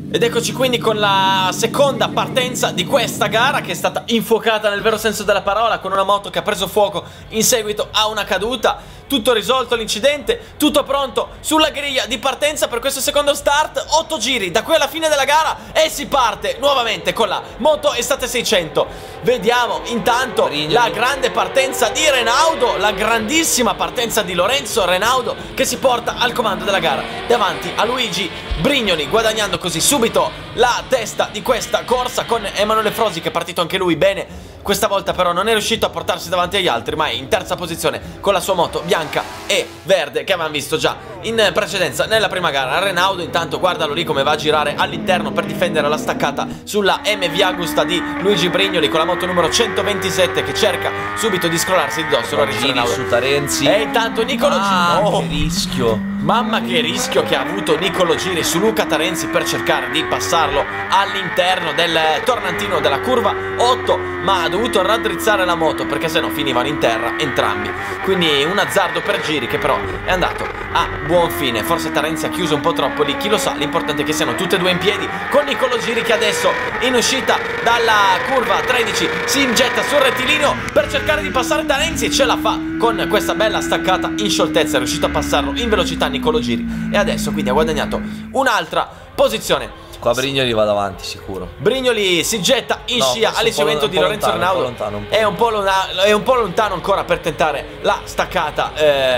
Ed eccoci quindi con la seconda partenza di questa gara, che è stata infuocata nel vero senso della parola, con una moto che ha preso fuoco in seguito a una caduta. Tutto risolto l'incidente, tutto pronto sulla griglia di partenza per questo secondo start. 8 giri da qui alla fine della gara e si parte nuovamente con la moto Estate 600. Vediamo intanto la grande partenza di Renaudo, la grandissima partenza di Lorenzo Renaudo, che si porta al comando della gara davanti a Luigi Brignoli, guadagnando così subito la testa di questa corsa, con Emanuele Frosi che è partito anche lui bene. Questa volta però non è riuscito a portarsi davanti agli altri, ma è in terza posizione con la sua moto bianca e verde che avevamo visto già in precedenza nella prima gara. Renaudo intanto, guardalo lì come va a girare all'interno per difendere la staccata sulla MV Agusta di Luigi Brignoli, con la moto numero 127 che cerca subito di scrollarsi di dosso Lorenzo Renaudo su Tarenzi. E intanto Nicolo Giri, che rischio, mamma che rischio che ha avuto Nicolo Giri su Luca Tarenzi per cercare di passarlo all'interno del tornantino della curva 8, ma ha dovuto raddrizzare la moto perché sennò finivano in terra entrambi. Quindi un azzardo per Giri che però è andato a buon fine. Forse Tarenzi ha chiuso un po' troppo lì, chi lo sa. L'importante è che siano tutte e due in piedi, con Nicolo Giri che adesso in uscita dalla curva 13 si ingetta sul rettilineo per cercare di passare Tarenzi e ce la fa con questa bella staccata in scioltezza. È riuscito a passarlo in velocità Nicolo Giri e adesso quindi ha guadagnato un'altra posizione. Qua Brignoli va davanti sicuro. Brignoli si getta in scia all'inseguimento di Lorenzo Renaudo. È un po' lontano ancora per tentare la staccata,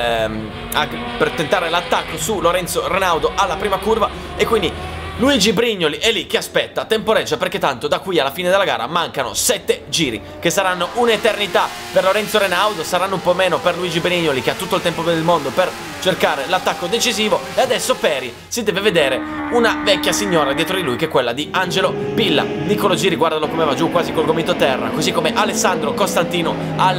per tentare l'attacco su Lorenzo Renaudo alla prima curva. E quindi Luigi Brignoli è lì che aspetta, temporeggia, perché tanto da qui alla fine della gara mancano 7 giri, che saranno un'eternità per Lorenzo Renaudo, saranno un po' meno per Luigi Brignoli, che ha tutto il tempo del mondo per cercare l'attacco decisivo. E adesso Peri si deve vedere una vecchia signora dietro di lui, che è quella di Angelo Pilla. Nicolo Giri, guardalo come va giù quasi col gomito a terra, così come Alessandro Costantino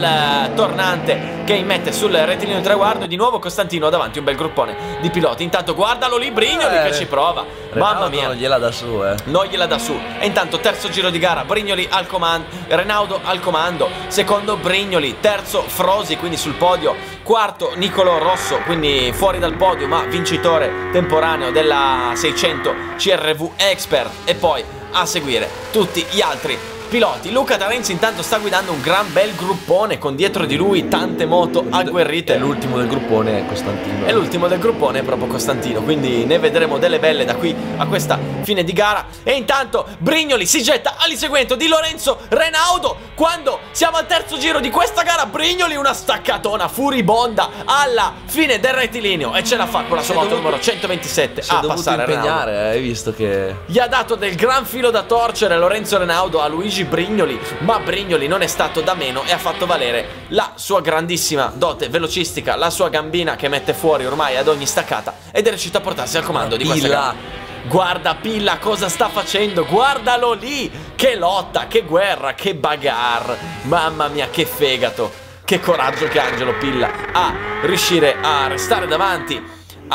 al tornante che immette sul rettilineo di traguardo. E di nuovo Costantino ha davanti un bel gruppone di piloti. Intanto guardalo lì Brignoli che ci prova. Mamma mia, non gliela dà su, non gliela dà su. E intanto terzo giro di gara, Brignoli al comando, Renaudo al comando, secondo Brignoli, terzo Frosi quindi sul podio, quarto Nicolo Rosso quindi fuori dal podio ma vincitore temporaneo della 600 CRV Expert, e poi a seguire tutti gli altri piloti. Luca Tarenzi intanto sta guidando un gran bel gruppone con dietro di lui tante moto agguerrite. E l'ultimo del gruppone è Costantino. E l'ultimo del gruppone è proprio Costantino, quindi ne vedremo delle belle da qui a questa fine di gara. E intanto Brignoli si getta all'inseguimento di Lorenzo Renaudo. Quando siamo al terzo giro di questa gara, Brignoli una staccatona furibonda alla fine del rettilineo e ce la fa con la sua moto numero 127 a passare impegnare, Renaudo. hai visto che gli ha dato del gran filo da torcere Lorenzo Renaudo a Luigi Brignoli, ma Brignoli non è stato da meno e ha fatto valere la sua grandissima dote velocistica, la sua gambina che mette fuori ormai ad ogni staccata, ed è riuscito a portarsi al comando di questa gara. Guarda Pilla cosa sta facendo, guardalo lì, che lotta, che guerra, che bagarre, mamma mia che fegato, che coraggio che ha Angelo Pilla a riuscire a restare davanti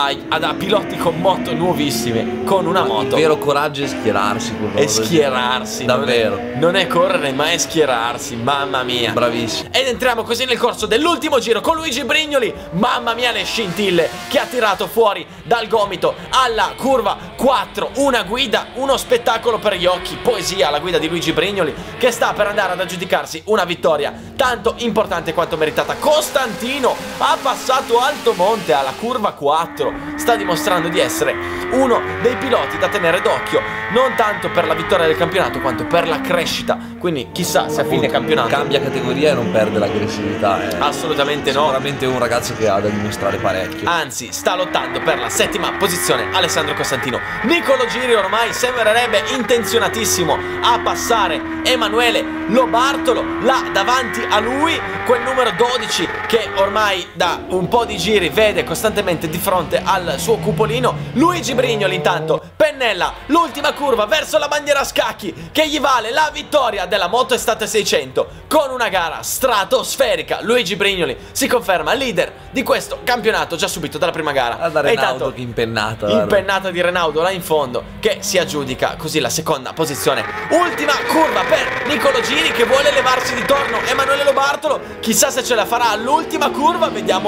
a piloti con moto nuovissime, con una moto. Il vero coraggio è schierarsi, è schierarsi, davvero. Non è correre ma è schierarsi, mamma mia. Bravissimo. Ed entriamo così nel corso dell'ultimo giro con Luigi Brignoli. Mamma mia le scintille che ha tirato fuori dal gomito alla curva 4. Una guida, uno spettacolo per gli occhi, poesia alla guida di Luigi Brignoli, che sta per andare ad aggiudicarsi una vittoria tanto importante quanto meritata. Costantino ha passato alto monte alla curva 4, sta dimostrando di essere uno dei piloti da tenere d'occhio, non tanto per la vittoria del campionato quanto per la crescita. Quindi chissà se a fine campionato cambia categoria e non perde l'aggressività. Assolutamente no. Sicuramente un ragazzo che ha da dimostrare parecchio. Anzi, sta lottando per la settima posizione Alessandro Costantino. Nicolo Giri ormai sembrerebbe intenzionatissimo a passare Emanuele Lobartolo là davanti a lui, quel numero 12 che ormai da un po' di giri vede costantemente di fronte al suo cupolino. Luigi Brignoli intanto pennella l'ultima curva verso la bandiera a scacchi che gli vale la vittoria della Moto Estate 600 con una gara stratosferica. Luigi Brignoli si conferma leader di questo campionato già subito dalla prima gara. Da Renaudo che impennata. Impennata di Renaudo. là in fondo che si aggiudica così la seconda posizione. Ultima curva per Nicolo Giri che vuole levarsi di torno Emanuele Lo Bartolo, chissà se ce la farà all'ultima curva. Vediamo.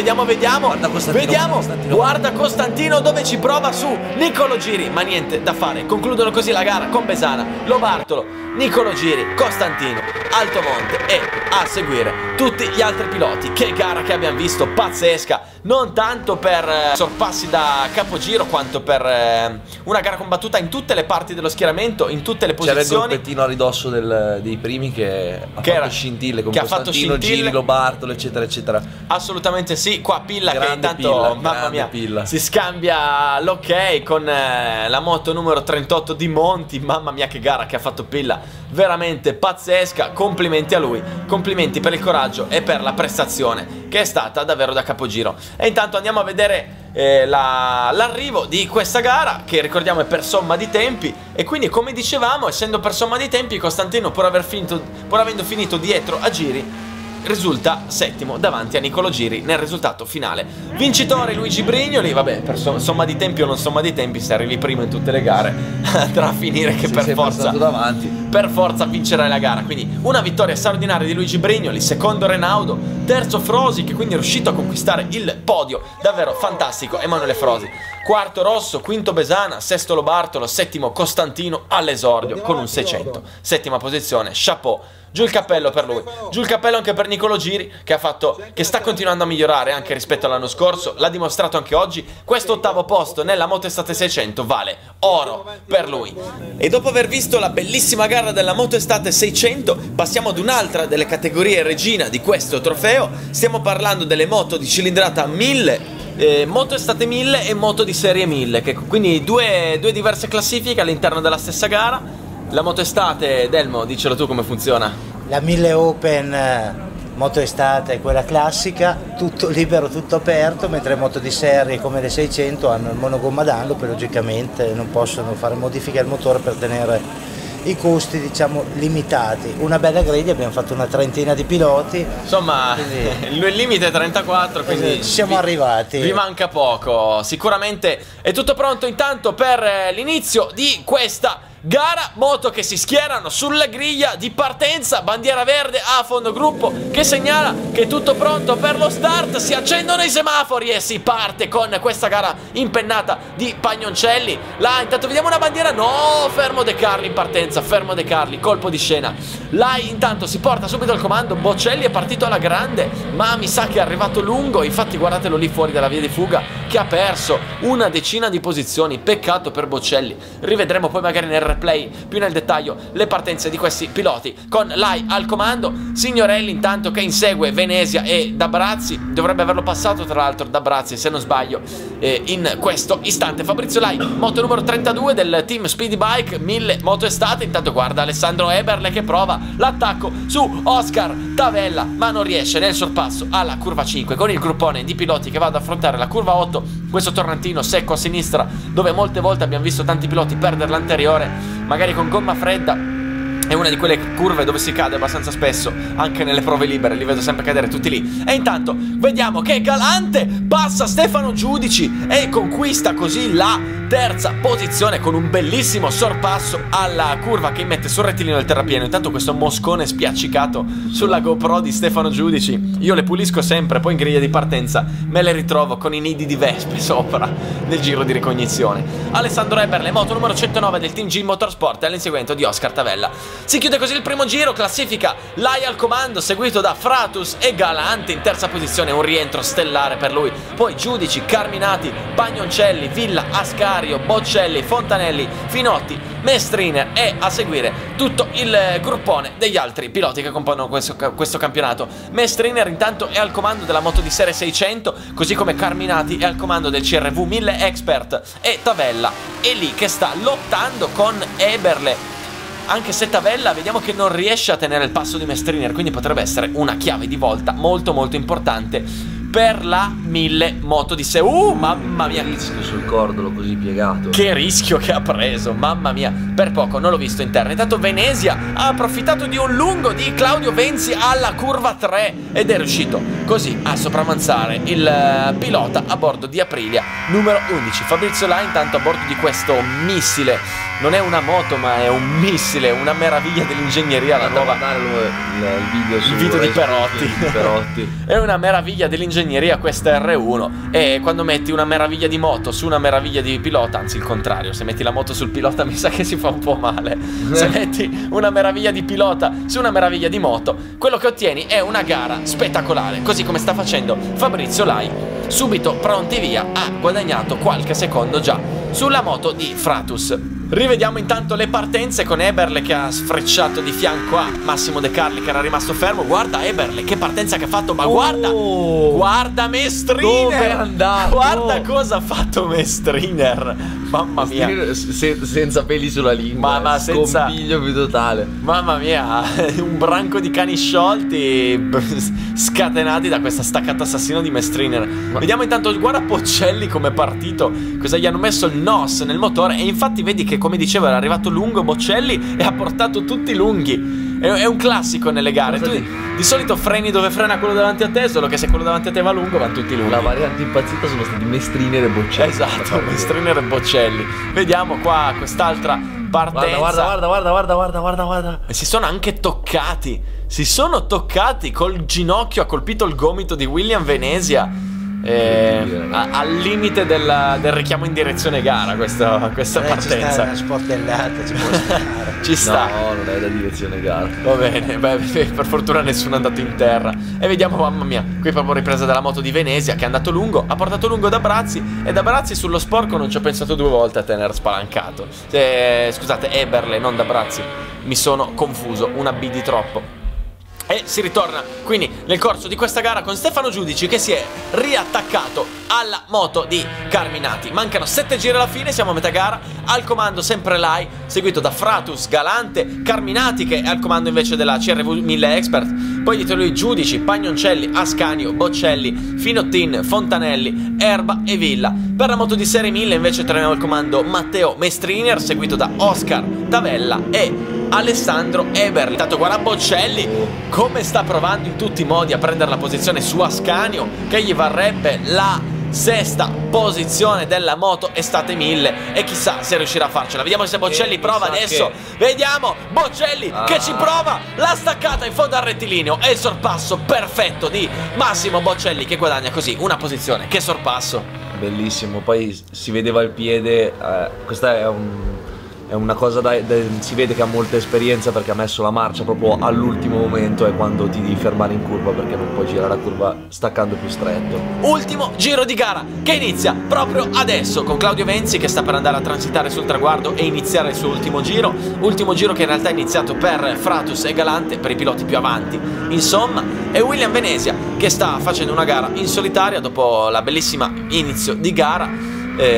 Guarda Costantino dove ci prova su Nicolo Giri, ma niente da fare. Concludono così la gara con Besana, Lo Bartolo, Nicolo Giri, Costantino, Altomonte e a seguire tutti gli altri piloti. Che gara che abbiamo visto, pazzesca, non tanto per sorpassi da capogiro quanto per una gara combattuta in tutte le parti dello schieramento, in tutte le posizioni. C'era il gruppettino a ridosso dei primi che ha fatto scintille, con Costantino, Giri, Lo Bartolo, eccetera eccetera. Assolutamente sì. Qua Pilla grande, che intanto Pilla, mamma mia Pilla. si scambia l'ok con la moto numero 38 di Monti. Mamma mia che gara che ha fatto Pilla, veramente pazzesca. Complimenti a lui, complimenti per il coraggio e per la prestazione che è stata davvero da capogiro. E intanto andiamo a vedere l'arrivo di questa gara, che ricordiamo è per somma di tempi, e quindi come dicevamo, essendo per somma di tempi, Costantino pur avendo finito dietro a Giri risulta settimo davanti a Nicolo Giri nel risultato finale. Vincitore Luigi Brignoli. Vabbè, per somma di tempi o non somma di tempi, se arrivi primo in tutte le gare andrà a finire che per forza vincerai la gara. Quindi una vittoria straordinaria di Luigi Brignoli, secondo Renaudo, terzo Frosi che quindi è riuscito a conquistare il podio, davvero fantastico Emanuele Frosi, quarto Rosso, quinto Besana, sesto Lo Bartolo, settimo Costantino all'esordio con un 600, settima posizione, chapeau. Giù il cappello per lui, giù il cappello anche per Nicolo Giri che sta continuando a migliorare anche rispetto all'anno scorso, l'ha dimostrato anche oggi. Questo ottavo posto nella Moto Estate 600 vale oro per lui. E dopo aver visto la bellissima gara della Moto Estate 600 passiamo ad un'altra delle categorie regina di questo trofeo. Stiamo parlando delle moto di cilindrata 1000, Moto Estate 1000 e moto di serie 1000, che quindi due diverse classifiche all'interno della stessa gara. La Moto Estate, Delmo, dicelo tu come funziona. La 1000 Open Moto Estate è quella classica, tutto libero, tutto aperto, mentre moto di serie come le 600 hanno il monogomma d'angolo, logicamente non possono fare modifiche al motore per tenere i costi, diciamo, limitati. Una bella griglia, abbiamo fatto una trentina di piloti. Insomma, il limite è 34, quindi ci siamo arrivati. Vi manca poco. Sicuramente è tutto pronto intanto per l'inizio di questa gara. Moto che si schierano sulla griglia di partenza, bandiera verde a fondo gruppo che segnala che è tutto pronto per lo start. Si accendono i semafori e si parte con questa gara impennata di Pagnoncelli. Là intanto vediamo una bandiera, no, fermo De Carli in partenza, fermo De Carli, colpo di scena. Là intanto si porta subito il comando, Bocelli è partito alla grande, ma mi sa che è arrivato lungo. Infatti guardatelo lì fuori dalla via di fuga che ha perso una decina di posizioni, peccato per Bocelli. Rivedremo poi magari nel replay più nel dettaglio le partenze di questi piloti con Lai al comando. Signorelli intanto che insegue Venezia e D'Abrazzi, dovrebbe averlo passato tra l'altro D'Abrazzi se non sbaglio in questo istante. Fabrizio Lai, moto numero 32 del team Speedy Bike 1000 Moto Estate. Intanto guarda Alessandro Eberle che prova l'attacco su Oscar Tavella ma non riesce nel sorpasso alla curva 5 con il gruppone di piloti che va ad affrontare la curva 8. Questo torrentino secco a sinistra dove molte volte abbiamo visto tanti piloti perdere l'anteriore magari con gomma fredda. È una di quelle curve dove si cade abbastanza spesso, anche nelle prove libere, li vedo sempre cadere tutti lì. E intanto vediamo che Galante passa Stefano Giudici e conquista così la terza posizione con un bellissimo sorpasso alla curva che mette sul rettilineo del terrapieno. Intanto questo moscone spiaccicato sulla GoPro di Stefano Giudici, io le pulisco sempre, poi in griglia di partenza me le ritrovo con i nidi di vespe sopra nel giro di ricognizione. Alessandro Eberle, moto numero 109 del team G Motorsport, all'inseguimento di Oscar Tavella. Si chiude così il primo giro, classifica Lai al comando, seguito da Fratus e Galante in terza posizione, un rientro stellare per lui. Poi Giudici, Carminati, Pagnoncelli, Villa, Ascario, Bocelli, Fontanelli, Finotti, Mestriner e a seguire tutto il gruppone degli altri piloti che compongono questo campionato. Mestriner intanto è al comando della moto di serie 600, così come Carminati è al comando del CRV 1000 Expert e Tavella è lì che sta lottando con Eberle. Anche se Tavella vediamo che non riesce a tenere il passo di Mestriner, quindi potrebbe essere una chiave di volta molto molto importante per la 1000 moto di sé. Mamma mia, che rischio sul cordolo così piegato. Che rischio che ha preso, mamma mia. Per poco non l'ho visto in terra. Intanto Venezia ha approfittato di un lungo di Claudio Venzi alla curva 3 ed è riuscito così a sopravanzare il pilota a bordo di Aprilia numero 11. Fabrizio Lai intanto a bordo di questo missile. Non è una moto ma è un missile, una meraviglia dell'ingegneria. La nuova il video di Perotti. È una meraviglia dell'ingegneria questa R1. E quando metti una meraviglia di moto su una meraviglia di pilota, anzi il contrario, se metti la moto sul pilota mi sa che si fa un po' male. Se metti una meraviglia di pilota su una meraviglia di moto, quello che ottieni è una gara spettacolare, così come sta facendo Fabrizio Lai. Subito pronti via, ha guadagnato qualche secondo già sulla moto di Fratus. Rivediamo intanto le partenze con Eberle che ha sfrecciato di fianco a Massimo De Carli che era rimasto fermo. Guarda Eberle che partenza che ha fatto, ma guarda Mestriner, dove è andato? Guarda cosa ha fatto Mestriner. Mamma mia, senza peli sulla lingua, ma senza scompiglio più totale. Mamma mia, un branco di cani sciolti scatenati da questa staccata assassino di Mestriner. Vediamo intanto, guarda Bocelli come è partito, cosa gli hanno messo il NOS nel motore. E infatti vedi che, come dicevo, era arrivato lungo Bocelli e ha portato tutti lunghi. È un classico nelle gare. Tu di solito freni dove frena quello davanti a te, solo che se quello davanti a te va lungo, vanno tutti lunghi. La variante impazzita sono stati Mestriner e Bocelli. Esatto, Mestriner e Bocelli. Vediamo qua quest'altra partenza. Guarda. E si sono anche toccati. Si sono toccati, col ginocchio ha colpito il gomito di William Venezia. Al limite del richiamo in direzione gara questa partenza. Ci sta una sportellata, ci può stare. Ci sta. No, non è da direzione gara. Va bene, per fortuna nessuno è andato in terra. E vediamo, mamma mia, qui proprio ripresa della moto di Venezia che è andato lungo, ha portato lungo D'Abrazzi. E D'Abrazzi sullo sporco non ci ho pensato 2 volte a tenere spalancato. Scusate, Eberle, non D'Abrazzi. Mi sono confuso, una B di troppo. E si ritorna quindi nel corso di questa gara con Stefano Giudici che si è riattaccato alla moto di Carminati. Mancano 7 giri alla fine, siamo a metà gara. Al comando sempre Lai, seguito da Fratus, Galante, Carminati che è al comando invece della CRV 1000 Expert. Poi dietro lui Giudici, Pagnoncelli, Ascanio, Bocelli, Finottin, Fontanelli, Erba e Villa. Per la moto di serie 1000 invece troviamo al comando Matteo Mestriner, seguito da Oscar Tavella e Alessandro Eberle. Intanto guarda Bocelli come sta provando in tutti i modi a prendere la posizione su Ascanio, che gli varrebbe la 6ª posizione della moto estate 1000 e chissà se riuscirà a farcela. Vediamo se Bocelli prova adesso. Vediamo Bocelli che ci prova la staccata in fondo al rettilineo e il sorpasso perfetto di Massimo Bocelli che guadagna così una posizione. Che sorpasso bellissimo, poi si vedeva il piede. Questa è una cosa si vede che ha molta esperienza perché ha messo la marcia proprio all'ultimo momento, è quando ti devi fermare in curva perché non puoi girare la curva staccando più stretto. Ultimo giro di gara che inizia proprio adesso con Claudio Venzi che sta per andare a transitare sul traguardo e iniziare il suo ultimo giro che in realtà è iniziato per Fratus e Galante, per i piloti più avanti insomma. E William Venezia che sta facendo una gara in solitaria dopo la bellissima inizio di gara.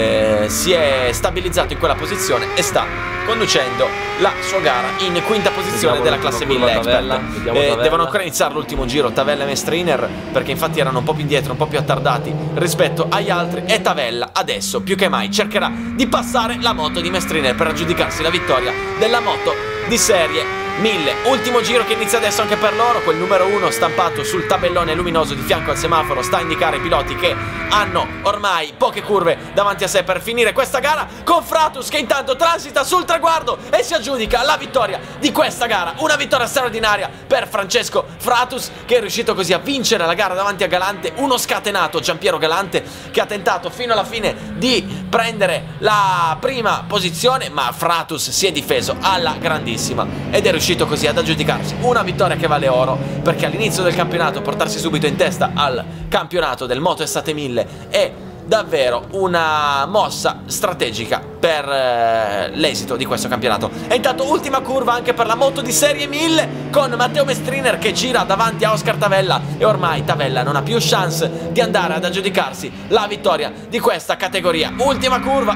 Si è stabilizzato in quella posizione e sta conducendo la sua gara in 5ª posizione della classe 1000 Expert. Devono ancora iniziare l'ultimo giro Tavella e Mestriner perché infatti erano un po' più indietro, un po' più attardati rispetto agli altri, e Tavella adesso più che mai cercherà di passare la moto di Mestriner per aggiudicarsi la vittoria della moto di serie 1000. Ultimo giro che inizia adesso anche per loro. Quel numero 1 stampato sul tabellone luminoso di fianco al semaforo sta a indicare i piloti che hanno ormai poche curve davanti a sé per finire questa gara, con Fratus che intanto transita sul traguardo e si aggiudica la vittoria di questa gara. Una vittoria straordinaria per Francesco Fratus che è riuscito così a vincere la gara davanti a Galante, uno scatenato Giampiero Galante che ha tentato fino alla fine di prendere la prima posizione, ma Fratus si è difeso alla grandissima ed è riuscito così ad aggiudicarsi una vittoria che vale oro, perché all'inizio del campionato portarsi subito in testa al campionato del Moto Estate 1000 è davvero una mossa strategica per l'esito di questo campionato. E intanto ultima curva anche per la moto di serie 1000 con Matteo Mestriner che gira davanti a Oscar Tavella e ormai Tavella non ha più chance di andare ad aggiudicarsi la vittoria di questa categoria. Ultima curva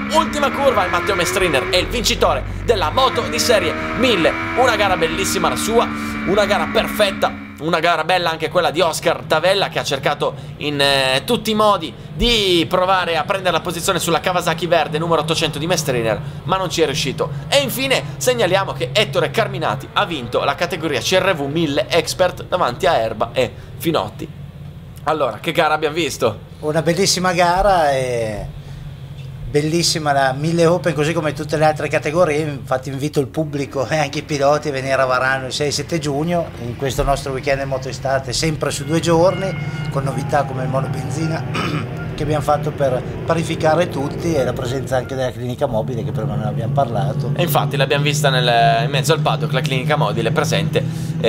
e Matteo Mestriner è il vincitore della moto di serie 1000. Una gara bellissima la sua, una gara perfetta una gara bella anche quella di Oscar Tavella, che ha cercato in tutti i modi di provare a prendere la posizione sulla Kawasaki verde numero 800 di Mestriner, ma non ci è riuscito. E infine segnaliamo che Ettore Carminati ha vinto la categoria CRV 1000 Expert davanti a Erba e Finotti. Allora, che gara abbiamo visto? Una bellissima gara e bellissima la 1000 Open, così come tutte le altre categorie. Infatti invito il pubblico e anche i piloti a venire a Varano il 6-7 giugno in questo nostro weekend in moto estate, sempre su 2 giorni, con novità come il monobenzina che abbiamo fatto per parificare tutti, e la presenza anche della clinica mobile che prima ne abbiamo parlato. E infatti l'abbiamo vista in mezzo al paddock, la clinica mobile presente,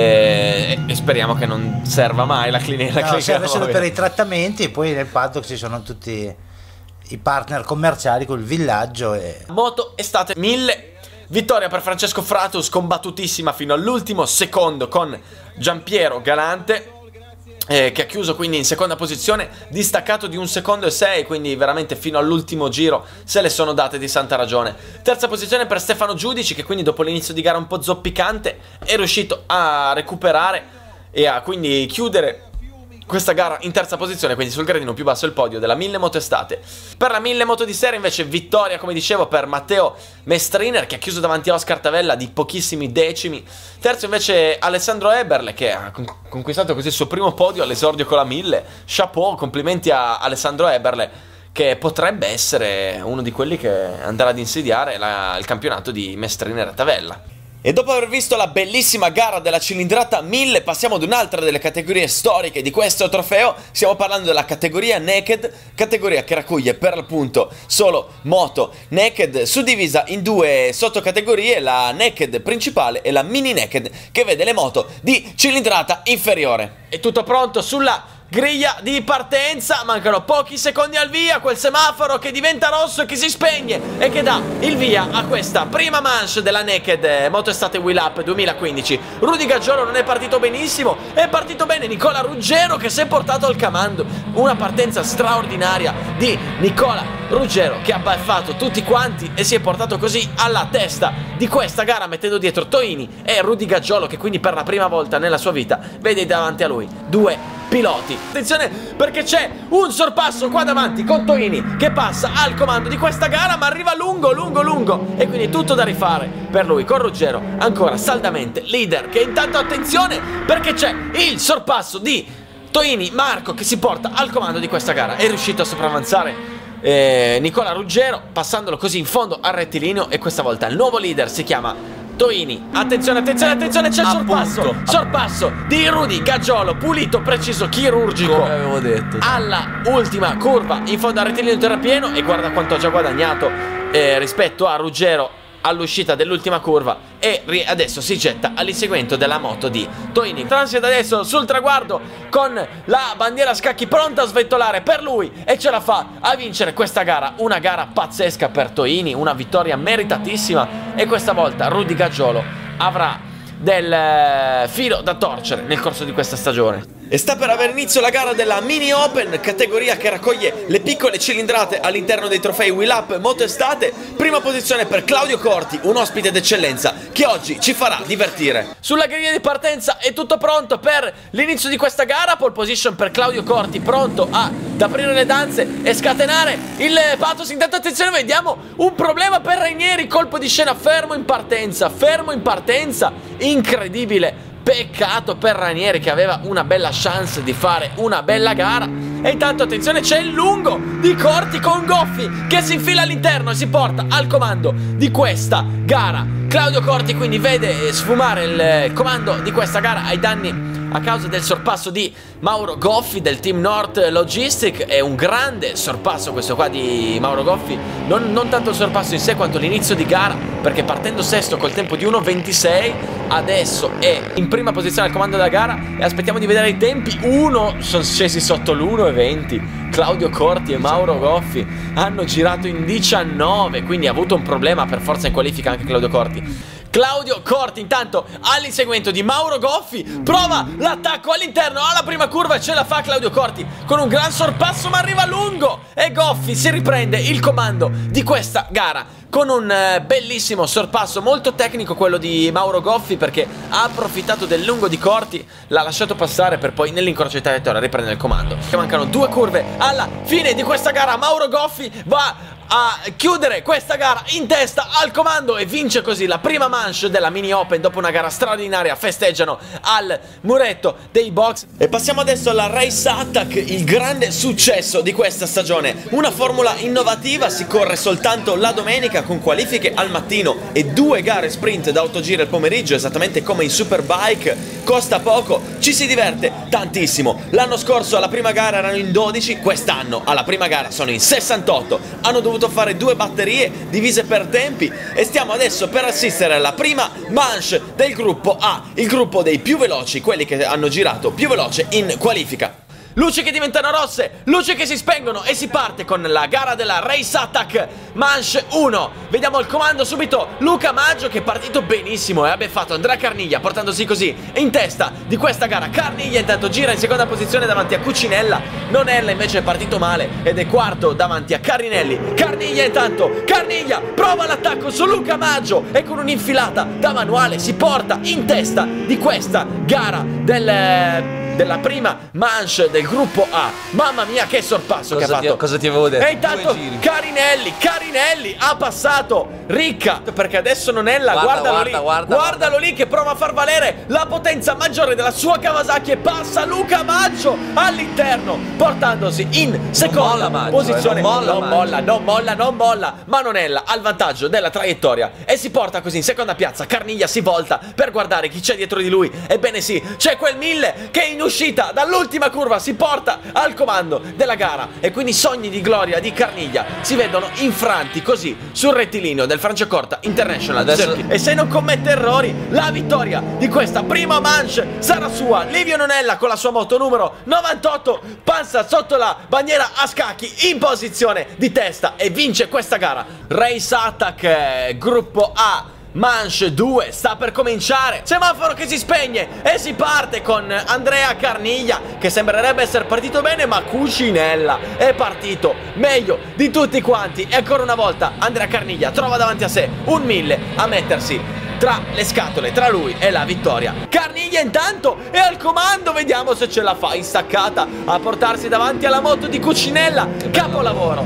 e speriamo che non serva mai la clinica No, serve mobile. solo per i trattamenti, e poi nel paddock ci sono tutti i partner commerciali col villaggio. Moto estate 1000, vittoria per Francesco Fratus, combattutissima fino all'ultimo secondo con Giampiero Galante, che ha chiuso quindi in seconda posizione, distaccato di 1 secondo e 6, quindi veramente fino all'ultimo giro se le sono date di santa ragione. Terza posizione per Stefano Giudici, che quindi dopo l'inizio di gara un po' zoppicante è riuscito a recuperare e a quindi chiudere questa gara in terza posizione, quindi sul gradino più basso del podio della 1000 moto estate. Per la 1000 moto di serie invece vittoria, come dicevo, per Matteo Mestriner, che ha chiuso davanti a Oscar Tavella di pochissimi decimi. Terzo invece Alessandro Eberle, che ha conquistato così il suo primo podio all'esordio con la 1000. Chapeau, complimenti a Alessandro Eberle, che potrebbe essere uno di quelli che andrà ad insidiare il campionato di Mestriner e Tavella. E dopo aver visto la bellissima gara della cilindrata 1000, passiamo ad un'altra delle categorie storiche di questo trofeo. Stiamo parlando della categoria Naked, categoria che raccoglie per l'appunto solo moto Naked, suddivisa in 2 sottocategorie, la Naked principale e la Mini Naked, che vede le moto di cilindrata inferiore. È tutto pronto sulla griglia di partenza, mancano pochi secondi al via, quel semaforo che diventa rosso e che si spegne e che dà il via a questa prima manche della Naked Moto Estate Wheel Up 2015. Rudy Gaggiolo non è partito benissimo, è partito bene Nicola Ruggero, che si è portato al comando. Una partenza straordinaria di Nicola Ruggero, che ha baffato tutti quanti e si è portato così alla testa di questa gara, mettendo dietro Toini e Rudy Gaggiolo, che quindi per la prima volta nella sua vita vede davanti a lui 2 piloti. Attenzione, perché c'è un sorpasso qua davanti con Toini che passa al comando di questa gara, ma arriva lungo e quindi tutto da rifare per lui, con Ruggero ancora saldamente leader, che intanto attenzione perché c'è il sorpasso di Toini Marco, che si porta al comando di questa gara. È riuscito a sopravanzare Nicola Ruggero, passandolo così in fondo al rettilineo, e questa volta il nuovo leader si chiama Toini. Attenzione, c'è il sorpasso di Rudy Gaggiolo, pulito, preciso, chirurgico, come avevo detto, alla ultima curva in fondo al rettilineo terrapieno, e guarda quanto ha già guadagnato rispetto a Ruggero all'uscita dell'ultima curva, e adesso si getta all'inseguimento della moto di Toini. Transita adesso sul traguardo con la bandiera a scacchi pronta a sventolare per lui, e ce la fa a vincere questa gara, una gara pazzesca per Toini, una vittoria meritatissima, e questa volta Rudy Gaggiolo avrà del filo da torcere nel corso di questa stagione. E sta per avere inizio la gara della Mini Open, categoria che raccoglie le piccole cilindrate all'interno dei trofei Wheel Up Moto Estate. Prima posizione per Claudio Corti, un ospite d'eccellenza che oggi ci farà divertire. Sulla griglia di partenza è tutto pronto per l'inizio di questa gara. Pole position per Claudio Corti, pronto ad aprire le danze e scatenare il pathos. Intanto attenzione, vediamo un problema per Rainieri, colpo di scena, fermo in partenza, incredibile. Peccato per Rainieri, che aveva una bella chance di fare una bella gara. E intanto attenzione, c'è il lungo di Corti con Goffi che si infila all'interno e si porta al comando di questa gara. Claudio Corti quindi vede sfumare il comando di questa gara ai danni, a causa del sorpasso di Mauro Goffi del Team North Logistic. È un grande sorpasso questo qua di Mauro Goffi, non tanto il sorpasso in sé quanto l'inizio di gara, perché partendo sesto col tempo di 1.26 adesso è in prima posizione al comando della gara, e aspettiamo di vedere i tempi. Sono scesi sotto l'1.20. Claudio Corti e Mauro Goffi hanno girato in 19, quindi ha avuto un problema per forza in qualifica anche Claudio Corti. Claudio Corti intanto all'inseguimento di Mauro Goffi, prova l'attacco all'interno alla prima curva e ce la fa Claudio Corti con un gran sorpasso, ma arriva lungo, e Goffi si riprende il comando di questa gara. con un bellissimo sorpasso molto tecnico quello di Mauro Goffi, perché ha approfittato del lungo di Corti, l'ha lasciato passare per poi nell'incrocio di traiettoria riprendere il comando. Che mancano 2 curve alla fine di questa gara. Mauro Goffi va a chiudere questa gara in testa al comando e vince così la prima manche della Mini Open dopo una gara straordinaria. Festeggiano al muretto dei box. E passiamo adesso alla Race Attack, il grande successo di questa stagione. Una formula innovativa, si corre soltanto la domenica con qualifiche al mattino e 2 gare sprint da autogiro il pomeriggio, esattamente come in Superbike. Costa poco, ci si diverte tantissimo. L'anno scorso alla prima gara erano in 12, quest'anno alla prima gara sono in 68. Hanno dovuto fare 2 batterie divise per tempi e stiamo adesso per assistere alla prima manche del gruppo A, il gruppo dei più veloci, quelli che hanno girato più veloce in qualifica. Luci che diventano rosse, luci che si spengono e si parte con la gara della Race Attack manche 1. Vediamo il comando subito Luca Maggio, che è partito benissimo e ha beffato Andrea Carniglia, portandosi così in testa di questa gara. Carniglia intanto gira in seconda posizione davanti a Cucinella. Nonella invece è partito male ed è quarto davanti a Carinelli. Carniglia intanto, Carniglia prova l'attacco su Luca Maggio e con un'infilata da manuale si porta in testa di questa gara della prima manche del gruppo A. Mamma mia che sorpasso che ha fatto. Cosa ti avevo detto? E intanto Carinelli ha passato Ricca, perché adesso Nonella, guardalo lì che prova a far valere la potenza maggiore della sua Kawasaki e passa Luca Maggio all'interno, portandosi in seconda posizione. Non molla, ma Nonella ha il vantaggio della traiettoria e si porta così in seconda piazza. Carniglia si volta per guardare chi c'è dietro di lui. Ebbene sì, c'è quel 1000 che in uscita dall'ultima curva si porta al comando della gara e quindi i sogni di gloria di Carniglia si vedono infranti così sul rettilineo del Franciacorta International Circuit. E se non commette errori, la vittoria di questa prima manche sarà sua. Livio Nonella con la sua moto numero 98 passa sotto la bandiera a scacchi in posizione di testa e vince questa gara. Race Attack gruppo A manche 2 sta per cominciare. Semaforo che si spegne e si parte con Andrea Carniglia, che sembrerebbe essere partito bene, ma Cucinella è partito meglio di tutti quanti. E ancora una volta Andrea Carniglia trova davanti a sé un 1000 a mettersi tra le scatole, tra lui e la vittoria. Carniglia intanto è al comando, vediamo se ce la fa in staccata a portarsi davanti alla moto di Cucinella. Capolavoro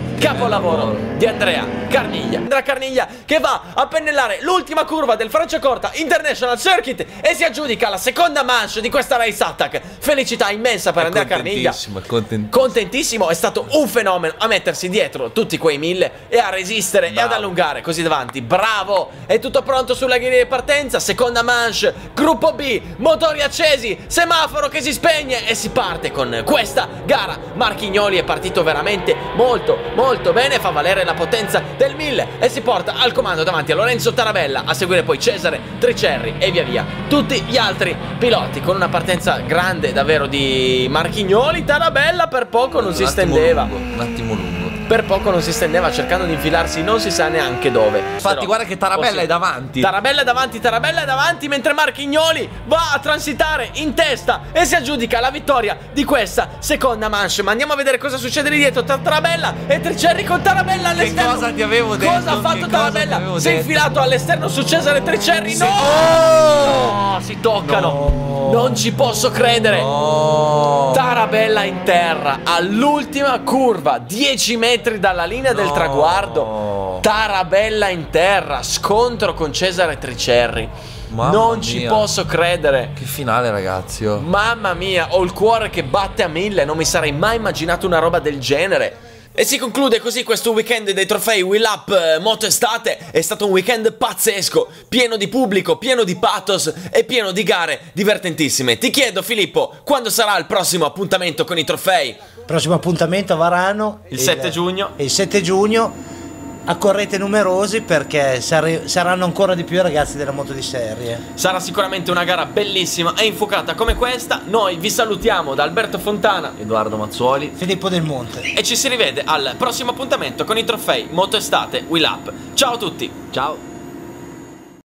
di Andrea Carniglia che va a pennellare l'ultima curva del Franciacorta International Circuit e si aggiudica la seconda manche di questa Race Attack. Felicità immensa per Andrea Carniglia, contentissimo, è stato un fenomeno a mettersi dietro tutti quei 1000 e a resistere e ad allungare così davanti. Bravo, è tutto pronto sulla griglia di partenza. Seconda manche, gruppo B, motori accesi, semaforo che si spegne e si parte con questa gara. Marchignoli è partito veramente molto bene, fa valere la potenza del 1000 e si porta al comando davanti a Lorenzo Tarabella, a seguire poi Cesare Tricerri e via tutti gli altri piloti, con una partenza grande davvero di Marchignoli. Tarabella per poco non si stendeva, un attimo lungo. Per poco non si stendeva cercando di infilarsi non si sa neanche dove. Infatti però, guarda che Tarabella è davanti. Tarabella è davanti mentre Marchignoli va a transitare in testa e si aggiudica la vittoria di questa seconda manche. Ma andiamo a vedere cosa succede lì dietro tra Tarabella e Tricerri, con Tarabella all'esterno. Che cosa ti avevo detto? Cosa ha fatto Tarabella? Si è infilato all'esterno su Cesare Tricerri. Sì. No! Si toccano. Non ci posso credere. Tarabella in terra all'ultima curva, 10 metri dalla linea del traguardo. Tarabella in terra, scontro con Cesare Tricerri. Non ci posso credere. Che finale, ragazzi. Mamma mia, ho il cuore che batte a 1000. Non mi sarei mai immaginato una roba del genere. E si conclude così questo weekend dei trofei Wheel Up Moto Estate. È stato un weekend pazzesco, pieno di pubblico, pieno di pathos e pieno di gare divertentissime. Ti chiedo, Filippo, quando sarà il prossimo appuntamento con i trofei? Il prossimo appuntamento a Varano il 7 giugno. Il 7 giugno. Accorrete numerosi perché saranno ancora di più i ragazzi della moto di serie. Sarà sicuramente una gara bellissima e infuocata come questa. Noi vi salutiamo da Alberto Fontana, Edoardo Mazzuoli, Filippo Del Monte e ci si rivede al prossimo appuntamento con i trofei Moto Estate Wheel Up. Ciao a tutti. Ciao.